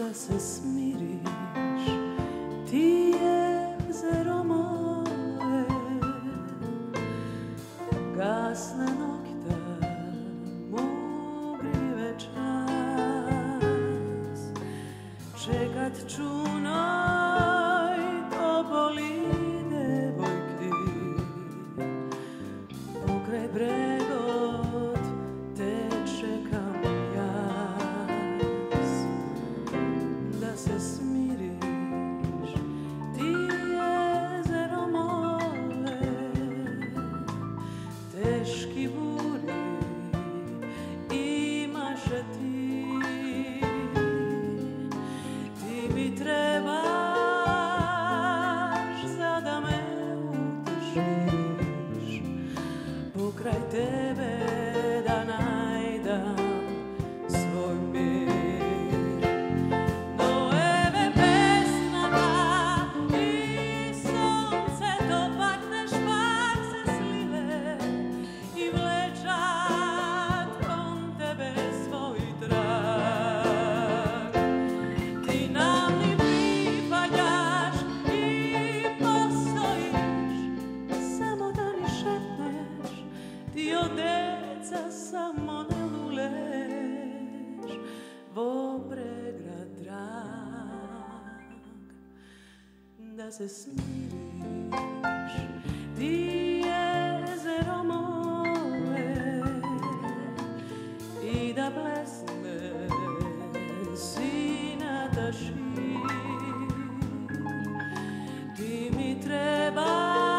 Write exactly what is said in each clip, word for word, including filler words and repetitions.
da se smiriš, ti jezero moje, gasne nokta mugri večas, čekat ću noj topoli devojki, pokraj bregot te čekam jas, da se smiriš, ti jezero moje, teški buri imaše ti, ti mi trebaš za da me utešiš, pokraj tebe da najdam svoj mir. No eve pesnata i sunce dopadneš pak se slile i vlečat kon tebe svoj trag. Ti nam ni pripadaš i postojiš, samo da mi šepneš, ti od deca samo ne luleš, vo pregrad drag, da se smiriš, ti jezero moje, i da blesne sinata šir, ti mi trebaš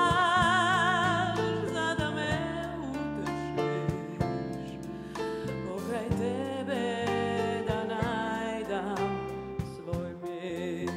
za da me utešiš, pokraj tebe da najdam svoj mir.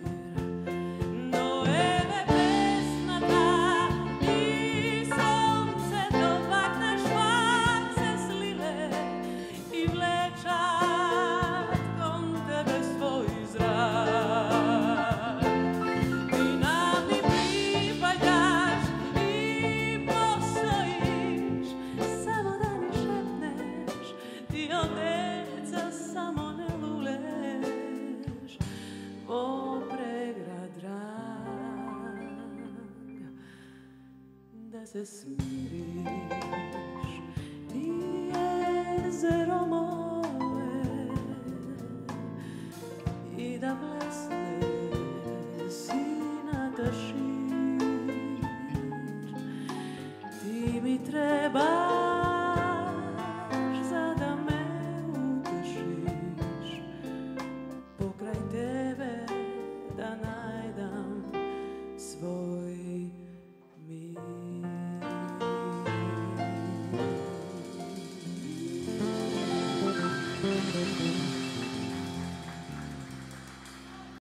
No eve pesnata i sunce dopadneš pak se slile i vlečat kon tebe svoj zrak. Ti nam ni pripadaš i postojiš, samo da mi šepneš, ti od deca samo ne luleš, vo pregrad drag, da se smiriš, ti jezero moje, i da blesne sinata šir, ti mi trebaš